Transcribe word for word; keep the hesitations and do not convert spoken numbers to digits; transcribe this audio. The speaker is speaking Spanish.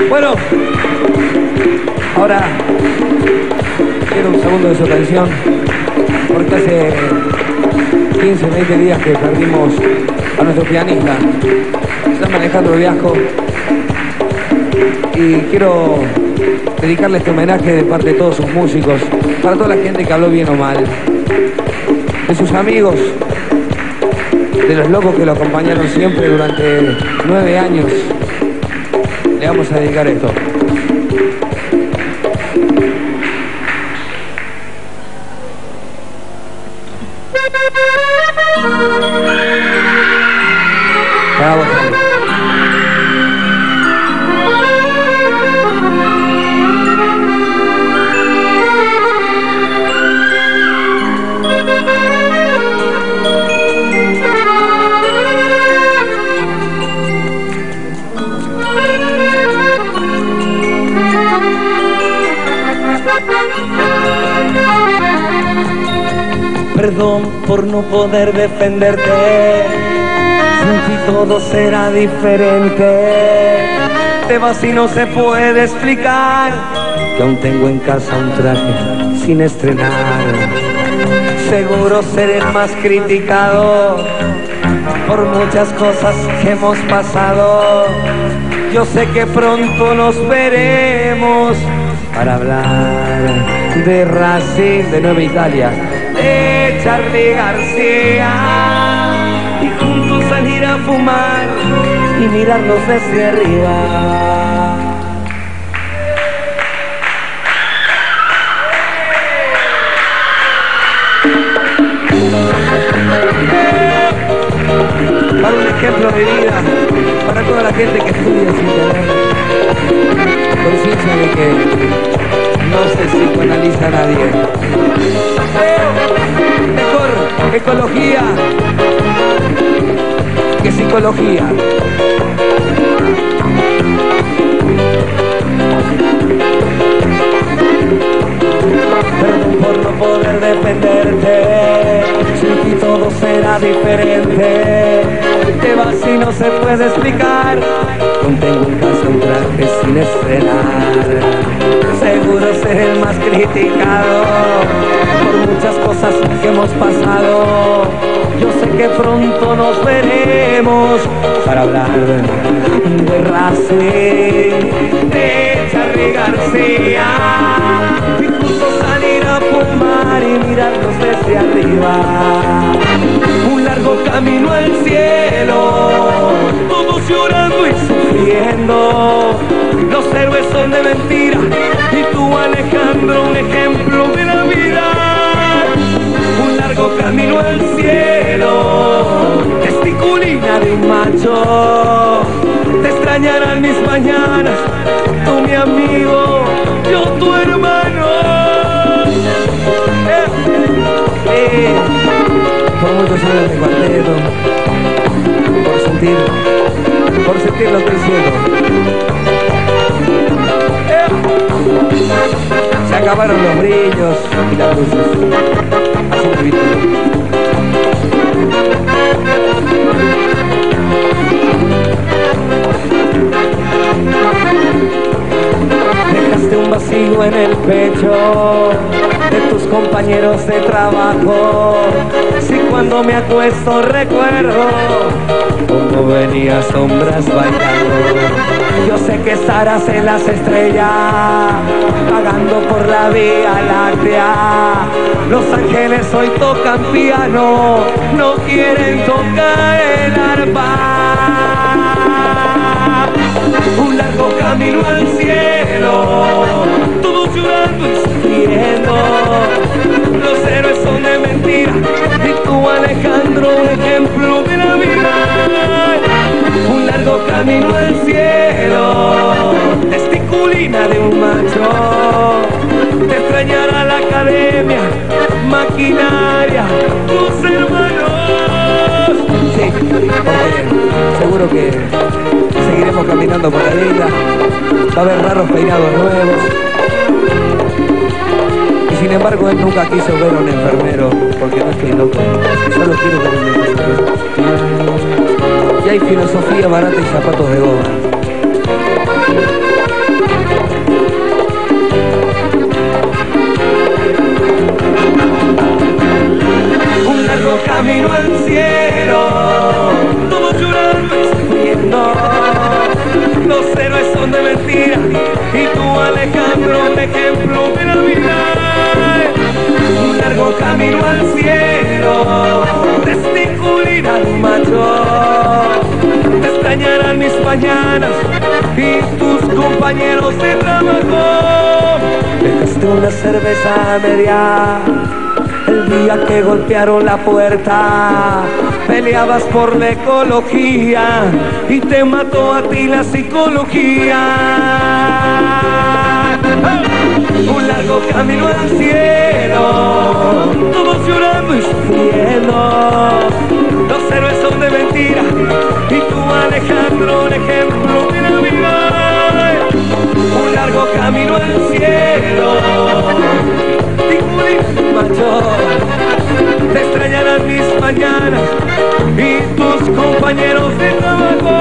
Bueno, ahora quiero un segundo de su atención, porque hace quince, veinte días que perdimos a nuestro pianista. Se llama Alejandro Viasco. Y quiero dedicarle este homenaje de parte de todos sus músicos, para toda la gente que habló bien o mal, de sus amigos, de los locos que lo acompañaron siempre durante nueve años. Le vamos a dedicar esto. Bravo, Perdón por no poder defenderte, sin ti todo será diferente. Te vas y no se puede explicar que aún tengo en casa un traje sin estrenar. Seguro seré el más criticado por muchas cosas que hemos pasado. Yo sé que pronto nos veremos para hablar de Racing, de Nueva Italia, de Charly García, y juntos salir a fumar y mirarnos desde arriba. Para un ejemplo de vida, para toda la gente que estudia sin tener conciencia de que no se psicoanaliza a nadie. Mejor ecología que psicología. Perdón por no poder defenderte, sin ti todo será diferente. Te vas y no se puede explicar, aún tengo en casa un traje sin estrenar. Seguro seré el más criticado por muchas cosas que hemos pasado. Yo sé que pronto nos veremos para hablar de Racing, de Charly García, y juntos salir a fumar y mirarnos desde arriba. Un largo camino al cielo, todos llorando y sufriendo. Los héroes son de mentira y tú, Alejandro, un ejemplo de la vida. Un largo camino al cielo, testiculina de un macho. Te extrañarán mis mañanas, tú mi amigo, yo tu hermano. Eh, eh. Por muchos años de cuarteto, por sentir, por sentir lo que es cielo. Se acabaron los brillos y las luces. Así me viste. Dejaste un vacío en el pecho de tus compañeros de trabajo. Si cuando me acuesto recuerdo cómo venías sombras bailando. Yo sé que estarás en las estrellas, vagando por la Vía Láctea. Los ángeles hoy tocan piano, no quieren tocar el arpa. Un largo camino al cielo, todos llorando y sufriendo. Los héroes son de mentira y tú, Alejandro, un ejemplo de la vida. Un largo camino al cielo, testiculina de un macho. Te extrañará la academia, maquinaria, tus hermanos. Sí, porque seguro que seguiremos caminando por la vida. Va a haber raros peinados nuevos. Y sin embargo él nunca quiso ver a un enfermero, porque no estoy loco, solo quiero ver a un enfermero. Y hay filosofía barata y zapatos de goma. extrañarán mis mañanas y tus compañeros de trabajo. Dejaste una cerveza a media el día que golpearon la puerta. Peleabas por la ecología y te mató a ti la psicología. Un largo camino al cielo, todos llorando y sufriendo. Los héroes son de mentira y tú, Alejandro, un ejemplo de la vida. Un largo camino al cielo, Ticuli mayor. Te extrañarán mis mañanas y tus compañeros de trabajo.